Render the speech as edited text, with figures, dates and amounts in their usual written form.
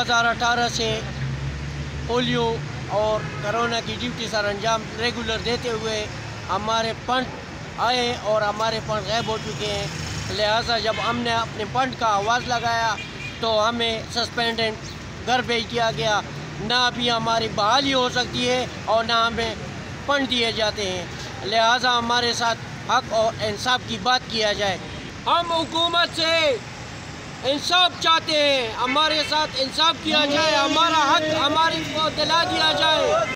2018 से पोलियो और कोरोना की ड्यूटी सर अंजाम रेगुलर देते हुए हमारे फंड आए और हमारे फंड गायब हो चुके हैं। लिहाजा जब हमने अपने फंड का आवाज़ लगाया तो हमें सस्पेंडेड घर भेज दिया गया। ना अभी हमारी बहाली हो सकती है और ना हमें फंड दिए जाते हैं। लिहाजा हमारे साथ हक और इंसाफ की बात किया जाए। हम हुकूमत से इंसाफ चाहते हैं, हमारे साथ इंसाफ किया जाए, हमारा हक हमारे को दिला दिया जाए।